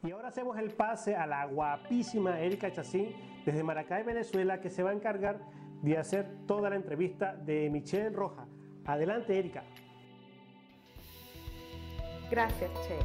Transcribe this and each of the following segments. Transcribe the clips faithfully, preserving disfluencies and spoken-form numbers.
Y ahora hacemos el pase a la guapísima Erika Chacín desde Maracay, Venezuela, que se va a encargar de hacer toda la entrevista de Michelle Rojas. Adelante, Erika. Gracias, Che.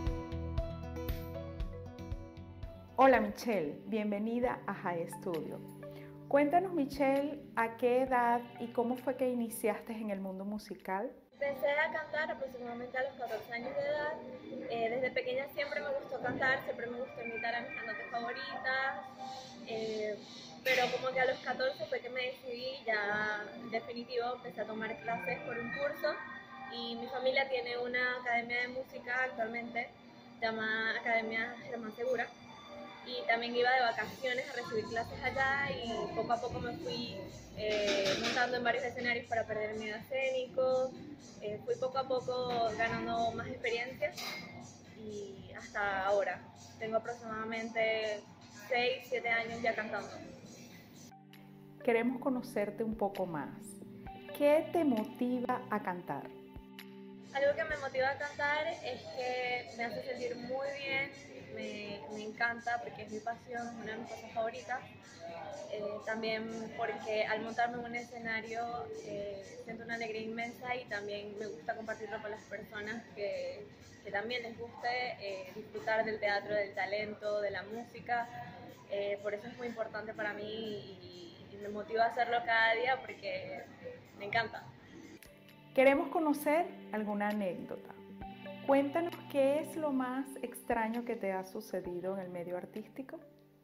Hola, Michelle. Bienvenida a High Studio. Cuéntanos, Michelle, ¿a qué edad y cómo fue que iniciaste en el mundo musical? Empecé a cantar aproximadamente a los catorce años de edad. Eh, desde pequeña siempre me gustó cantar, siempre me gustó imitar a mis cantantes favoritas. Eh, pero como que a los catorce fue que me decidí, ya definitivo, empecé a tomar clases por un curso. Y mi familia tiene una academia de música actualmente, llamada Academia Germán Segura. Y también iba de vacaciones a recibir clases allá y poco a poco me fui eh, montando en varios escenarios para perder miedo escénico. Eh, fui poco a poco ganando más experiencia y hasta ahora tengo aproximadamente seis, siete años ya cantando. Queremos conocerte un poco más. ¿Qué te motiva a cantar? Algo que me motiva a cantar es que me hace sentir muy bien, me, me encanta porque es mi pasión, es una de mis cosas favoritas. Eh, también porque al montarme en un escenario eh, siento una alegría inmensa y también me gusta compartirlo con las personas que, que también les guste eh, disfrutar del teatro, del talento, de la música. Eh, por eso es muy importante para mí y, y me motiva a hacerlo cada día porque me encanta. Queremos conocer alguna anécdota. Cuéntanos qué es lo más extraño que te ha sucedido en el medio artístico.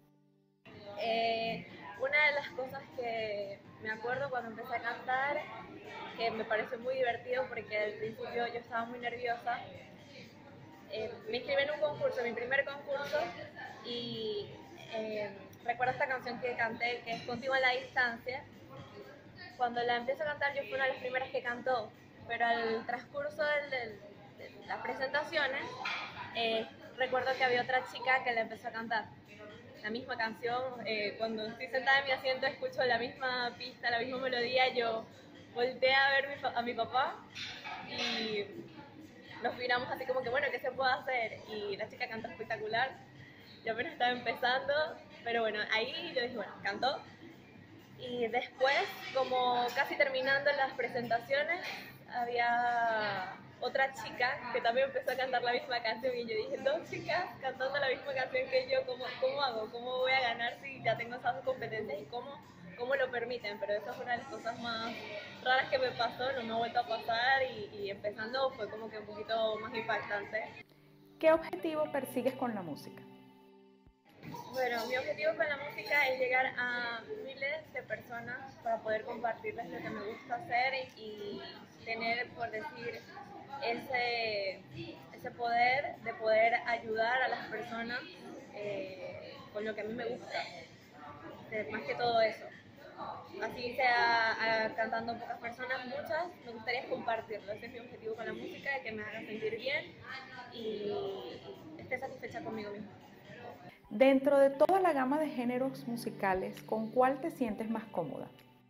Eh, una de las cosas que me acuerdo cuando empecé a cantar, que me pareció muy divertido porque al principio yo estaba muy nerviosa, eh, me inscribí en un concurso, mi primer concurso, y eh, recuerdo esta canción que canté, que es Contigo a la Distancia. Cuando la empecé a cantar yo fui una de las primeras que cantó, pero al transcurso del, del, de las presentaciones eh, recuerdo que había otra chica que la empezó a cantar la misma canción. Eh, cuando estoy sentada en mi asiento escucho la misma pista, la misma melodía, yo volteé a ver mi, a mi papá y nos miramos así como que bueno, ¿qué se puede hacer? Y la chica canta espectacular, yo apenas estaba empezando, pero bueno, ahí yo dije bueno, cantó. Y después, como casi terminando las presentaciones, había otra chica que también empezó a cantar la misma canción y yo dije, dos chicas cantando la misma canción que yo, ¿cómo, cómo hago? ¿Cómo voy a ganar si ya tengo esas competencias y cómo, cómo lo permiten? Pero esa fue una de las cosas más raras que me pasó, no me ha vuelto a pasar y, y empezando fue como que un poquito más impactante. ¿Qué objetivo persigues con la música? Bueno, mi objetivo con la música es llegar a miles de personas para poder compartirles lo que me gusta hacer y tener, por decir, ese, ese poder de poder ayudar a las personas eh, con lo que a mí me gusta, eh, más que todo eso. Así sea a, cantando pocas personas, muchas, me gustaría compartirlo. Ese es mi objetivo con la música, de que me haga sentir bien y, y esté satisfecha conmigo misma. Dentro de toda la gama de géneros musicales, ¿con cuál te sientes más cómoda?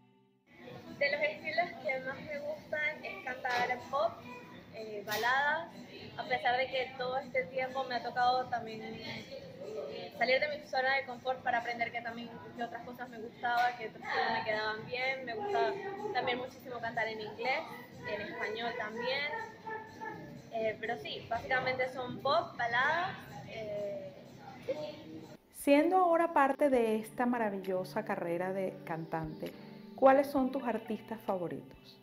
De los estilos que más me gustan es cantar pop, eh, baladas, a pesar de que todo este tiempo me ha tocado también eh, salir de mi zona de confort para aprender que también que otras cosas me gustaban, que otros estilos me quedaban bien. Me gusta también muchísimo cantar en inglés, en español también, eh, pero sí, básicamente son pop, baladas. Eh, Siendo ahora parte de esta maravillosa carrera de cantante, ¿cuáles son tus artistas favoritos?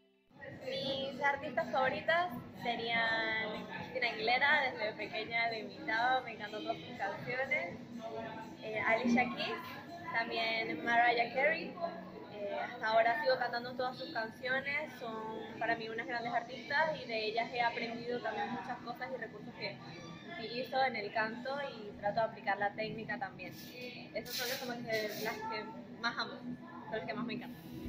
Mis artistas favoritas serían Christina Aguilera, desde pequeña la imitaba, me encantan todas sus canciones, eh, Alicia Keys, también Mariah Carey, eh, hasta ahora sigo cantando todas sus canciones, son para mí unas grandes artistas y de ellas he aprendido también muchas cosas y recursos que utilizo en el canto y trato de aplicar la técnica también. Esas son las que, las que más amo, son las que más me encantan.